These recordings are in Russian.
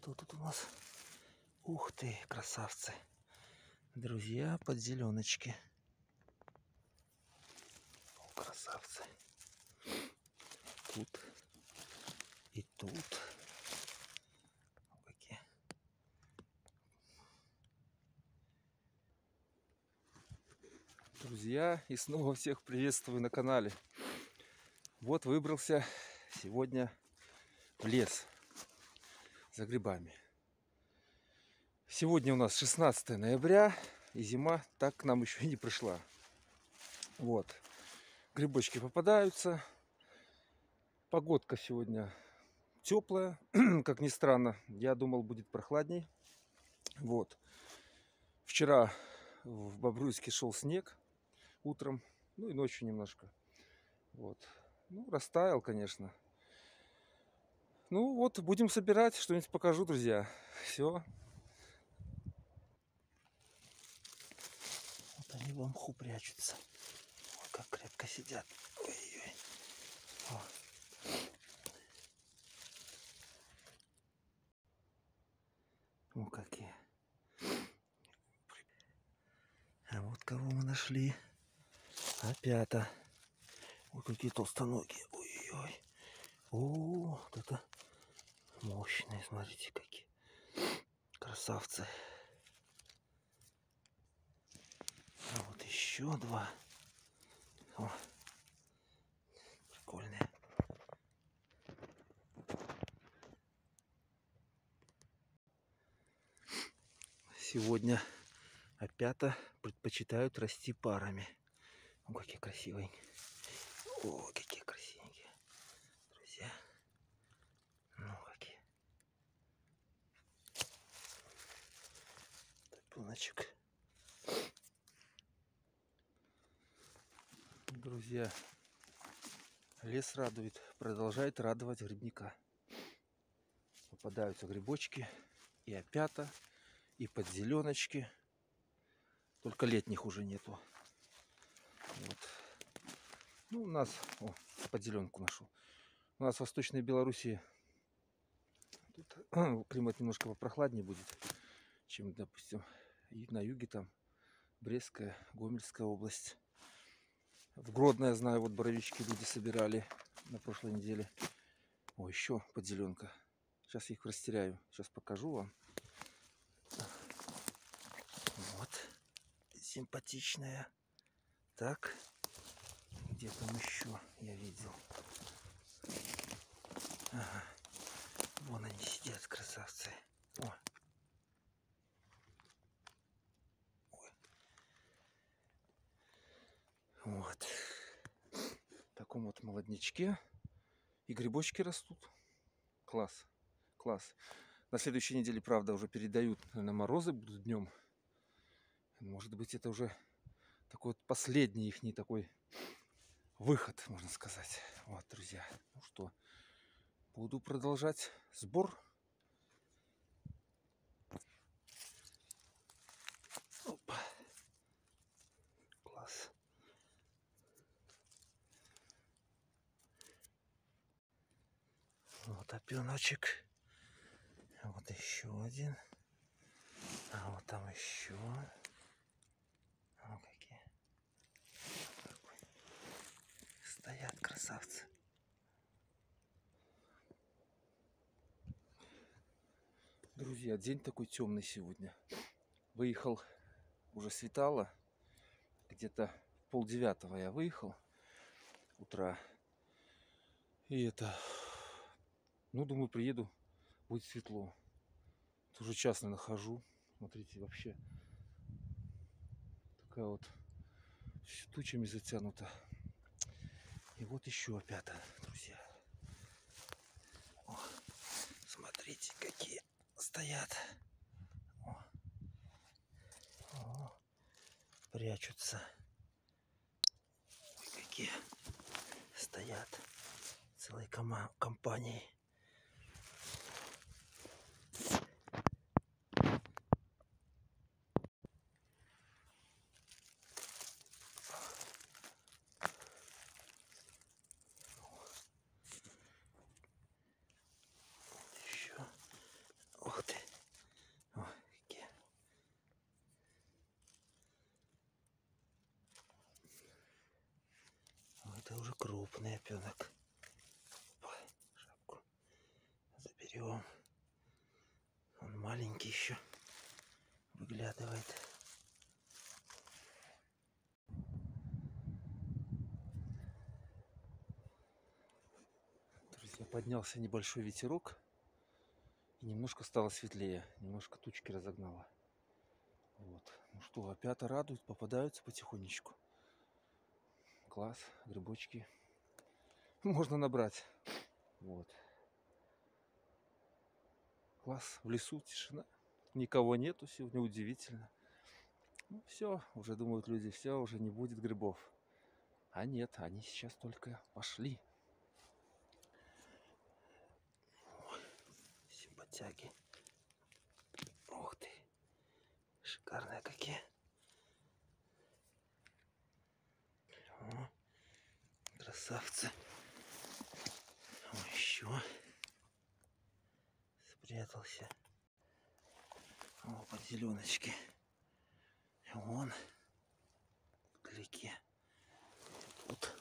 Что тут у нас? Ух ты, красавцы. Друзья, подзеленочки. О, красавцы. Тут и тут. Какие. Друзья, и снова всех приветствую на канале. Вот выбрался сегодня в лес за грибами. Сегодня у нас 16 ноября, и зима так к нам еще и не пришла. Вот. Грибочки попадаются. Погодка сегодня теплая, как ни странно. Я думал, будет прохладней. Вот. Вчера в Бобруйске шел снег утром, ну и ночью немножко. Вот. Ну, растаял, конечно. Ну вот, будем собирать, что-нибудь покажу, друзья. Все. Вот они в мху прячутся. Ой, как крепко сидят. Ой-ой. О, какие. А вот кого мы нашли. Опята. Ой, какие толстоногие. Ой-ой. О, вот это мощные, смотрите, какие. Красавцы. А вот еще два. О, прикольные. Сегодня опята предпочитают расти парами. О, какие красивые. О, какие красивенькие. Друзья. Ну, какие. Топеночек. Друзья, лес радует, продолжает радовать грибника. Попадаются грибочки, и опята, и подзеленочки. Только летних уже нету. Вот. Ну, у нас... О, подзеленку нашел. У нас в Восточной Белоруссии тут климат немножко попрохладнее будет, чем, допустим, и на юге там Брестская, Гомельская область. В Гродно, я знаю, вот боровички люди собирали на прошлой неделе. О, еще подзеленка. Сейчас их растеряю. Сейчас покажу вам. Вот. Симпатичная. Так. Где там еще я видел? Ага. Вон они сидят, красавцы. О. Ой. Вот. В таком вот молодничке. И грибочки растут. Класс. Класс. На следующей неделе, правда, уже передают, наверное, морозы будут днем. Может быть, это уже такой вот последний их такой выход, можно сказать. Вот, друзья. Ну что, буду продолжать сбор. Опа. Класс. Вот опеночек. Вот еще один. А вот там еще. О, какие. Стоят красавцы. Друзья, день такой темный сегодня. Выехал, уже светало. Где-то 8:30 я выехал утра. И это... Ну, думаю, приеду, будет светло. Уже час, наверное, хожу. Смотрите, вообще такая вот тучами затянута. И вот еще опята, друзья. О, смотрите, какие стоят. О, прячутся. Ой, какие стоят целой компанией. Еще. Ух опенок. Шапку заберем. Он маленький еще выглядывает. Друзья, поднялся небольшой ветерок. И немножко стало светлее. Немножко тучки разогнало. Вот. Ну что, опята радуют, попадаются потихонечку. Класс, грибочки. Можно набрать. Вот. Класс, в лесу тишина. Никого нету сегодня, удивительно. Ну все, уже думают люди, все, уже не будет грибов. А нет, они сейчас только пошли. Симпатяги. Ух ты. Шикарные какие. О, красавцы. О, еще. Спрятался. О, под зеленочки. Вон. Вдалеке. Тут.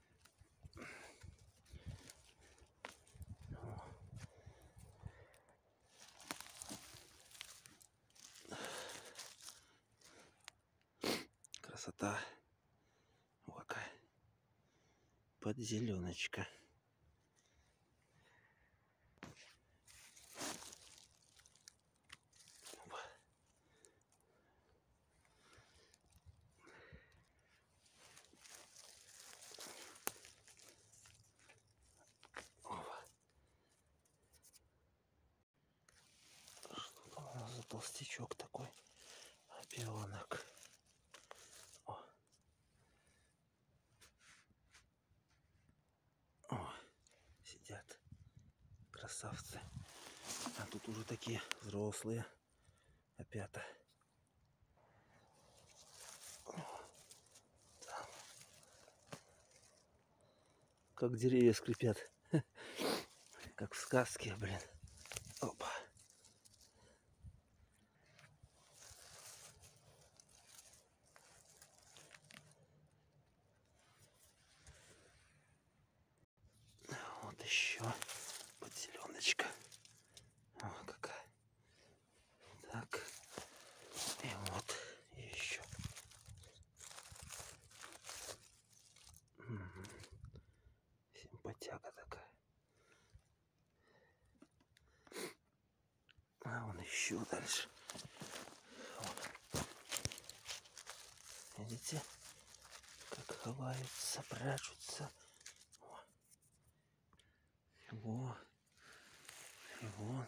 Красота. О, какая. Под зеленочка. Что у нас за толстячок такой? Опионок. О, сидят. Красавцы. А тут уже такие взрослые опята. Там. Как деревья скрипят. Как в сказке, блин. Опа. Вот еще подзеленочка. О, какая. Так. И вот еще. Симпатяга такая. А вон еще дальше. Вот. Видите, как ховаются, прячутся. Во. И вон.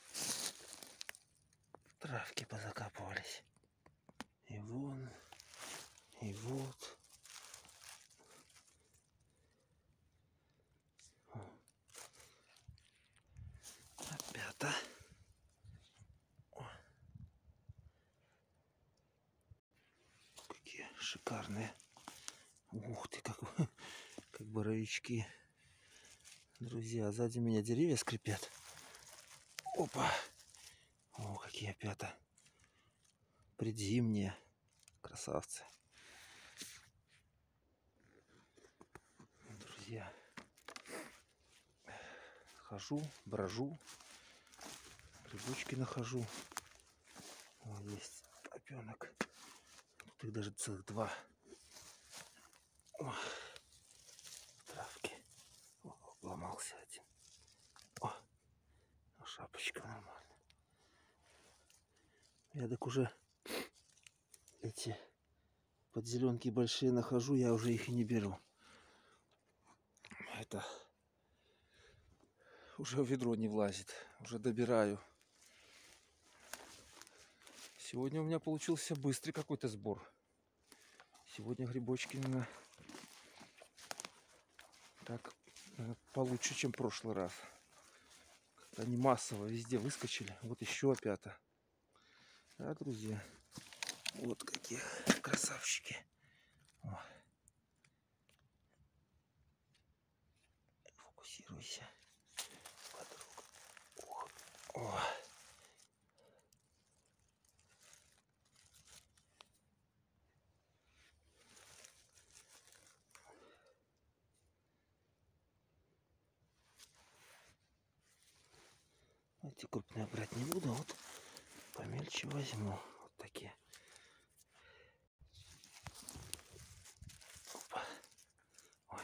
Травки позакапывались. И вон. И вот. Опята. Какие шикарные. Ух ты, как боровички. Друзья, сзади меня деревья скрипят. Опа. О, какие опята. Предзимние. Красавцы. Друзья. Хожу, брожу. Грибочки нахожу. О, есть опенок. Тут их даже целых два. О, травки. О, обломался один. О, шапочка нормально. Я так уже эти подзеленки большие нахожу, я уже их и не беру. Это уже в ведро не влазит. Уже добираю. Сегодня у меня получился быстрый какой-то сбор. Сегодня грибочки, наверное, так получше, чем в прошлый раз. Они массово везде выскочили. Вот еще опята. Да, друзья. Вот какие красавчики. О. Фокусируйся, подруга. Ох. О. Эти крупные брать не буду, вот помельче возьму. Вот такие. Опа. Ой.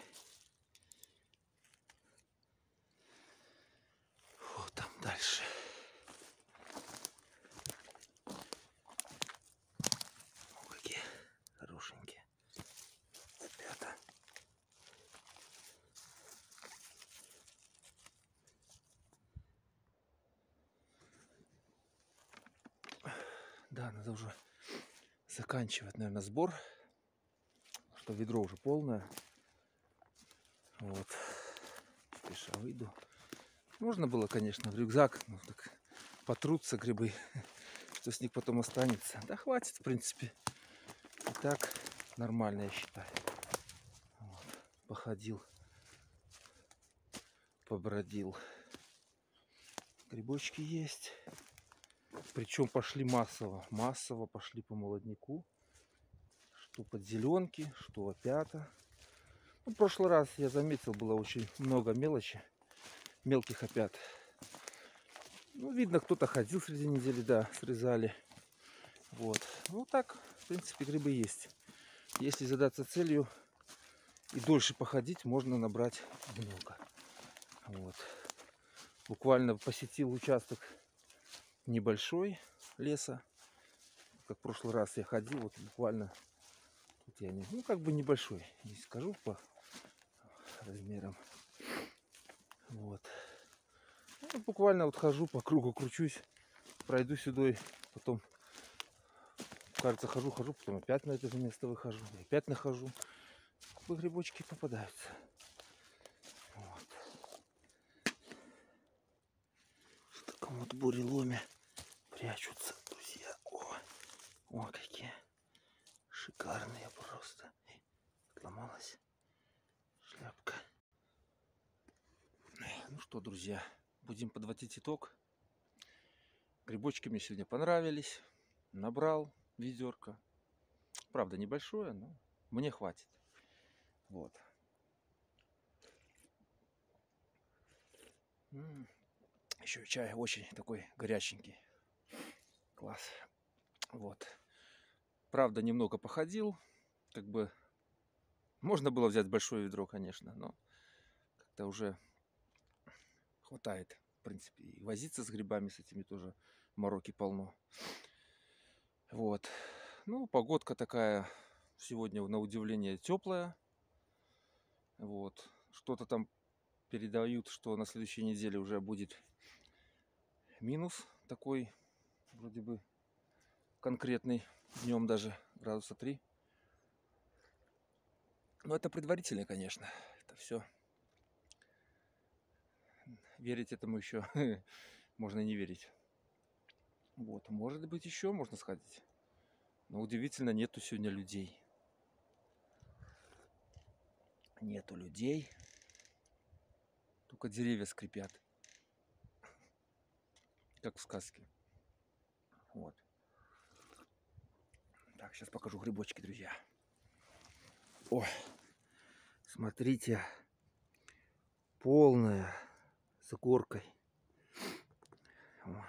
Вот там дальше. О, какие хорошенькие. Ребята. Да, надо уже заканчивать, наверное, сбор. Что ведро уже полное. Вот. Спеша выйду. Можно было, конечно, в рюкзак, но так потрутся грибы, что с них потом останется. Да хватит, в принципе. И так нормально, я считаю. Вот. Походил, побродил. Грибочки есть. Причем пошли массово. Массово пошли по молодняку. Что под зеленки, что опята. Ну, в прошлый раз я заметил, было очень много мелочи. Мелких опят. Ну, видно, кто-то ходил среди недели, да, срезали. Вот. Ну, так, в принципе, грибы есть. Если задаться целью и дольше походить, можно набрать много. Вот. Буквально посетил участок небольшой леса. Как в прошлый раз я ходил, вот буквально, тут я не, ну, как бы небольшой, не скажу по размерам. Вот. Ну, буквально вот хожу по кругу, кручусь, пройду сюда, и потом, кажется, хожу, потом опять на это же место выхожу, и опять нахожу. Грибочки попадаются. Вот. В таком вот буреломе прячутся, друзья. О, какие шикарные просто. Отломалась шляпка. Ну что, друзья, будем подводить итог. Грибочки мне сегодня понравились. Набрал ведерко. Правда, небольшое, но мне хватит. Вот. Еще чай очень такой горяченький. Класс. Вот. Правда, немного походил. Как бы можно было взять большое ведро, конечно, но как-то уже хватает. В принципе, и возиться с грибами, с этими тоже мороки полно. Вот. Ну, погодка такая сегодня, на удивление, теплая. Вот. Что-то там передают, что на следующей неделе уже будет минус такой, вроде бы конкретный, днем даже градуса 3. Но это предварительно, конечно. Это все. Верить этому еще можно не верить. Вот. Может быть, еще можно сходить. Но удивительно, нету сегодня людей. Нету людей. Только деревья скрипят. Как в сказке. Вот. Так, сейчас покажу грибочки, друзья. Ой, смотрите. Полная с горкой. О.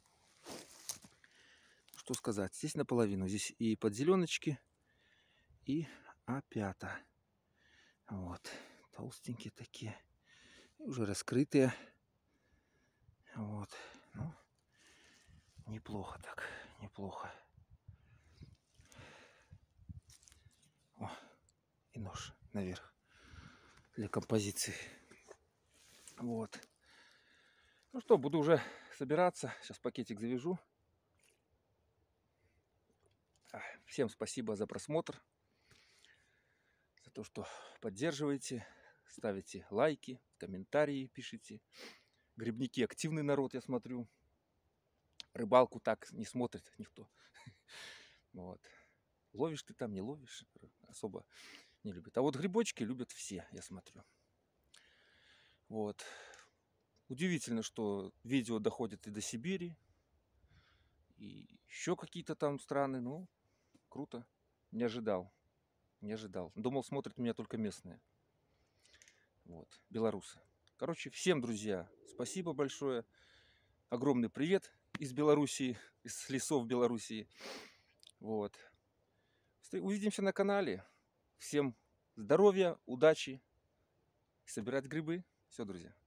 Что сказать? Здесь наполовину. Здесь и подзеленочки, и опята. Вот. Толстенькие такие. И уже раскрытые. Вот. Ну, неплохо так. Неплохо. О, и нож наверх. Для композиции. Вот. Ну что, буду уже собираться. Сейчас пакетик завяжу. Всем спасибо за просмотр. За то, что поддерживаете. Ставите лайки, комментарии пишите. Грибники активный народ, я смотрю. Рыбалку так не смотрит никто. Вот. Ловишь ты там, не ловишь. Особо не любят. А вот грибочки любят все, я смотрю. Вот. Удивительно, что видео доходит и до Сибири. И еще какие-то там страны. Ну, круто. Не ожидал. Не ожидал. Думал, смотрят меня только местные. Вот. Белорусы. Короче, всем, друзья, спасибо большое. огромный привет из Белоруссии, из лесов Белоруссии. Вот. Увидимся на канале. Всем здоровья, удачи. Собирать грибы. Все, друзья.